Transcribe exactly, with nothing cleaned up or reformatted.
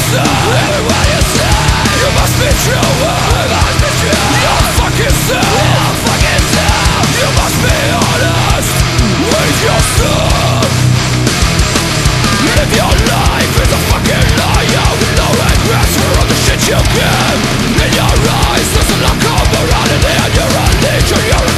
say, everywhere you say, you must be true, you must be true. Your fucking self, your fucking self. You must be honest with yourself. Live your life as a fucking liar with no regrets for all the shit you give. In your eyes there's a lack of morality and your religion, your